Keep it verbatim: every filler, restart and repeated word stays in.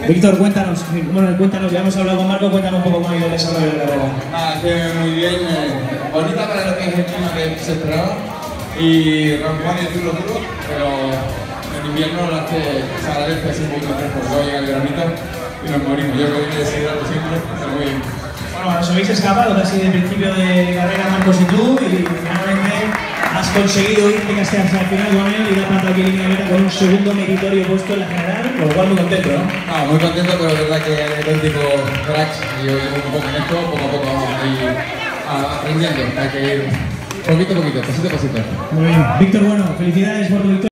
Víctor, cuéntanos, bueno, cuéntanos, ya hemos hablado con Marco, cuéntanos un poco cómo ha ido el desarrollo de la carrera. Nada, que muy bien, eh, bonita para lo que es el clima que se esperaba y Ramón es duro duro, pero en invierno lo hace, se agradece así un poquito fresco, luego llega el veranito y nos morimos. Yo creo que viene de seguir algo siempre, pero muy bien. Bueno, os habéis escapado casi del principio de carrera Marcos y tú, y finalmente has conseguido irte casi hasta el final con él y dar plata aquí en línea de meta con un segundo meritorio puesto en la general, por lo cual muy contento, ¿no? Ah, muy contento, pero es verdad que hay auténtico cracks y yo llevo un poco en esto, poco a poco vamos a ir aprendiendo, hay que ir poquito a poquito, pasito a pasito. Muy bien. Víctor, bueno, felicidades por tu victoria.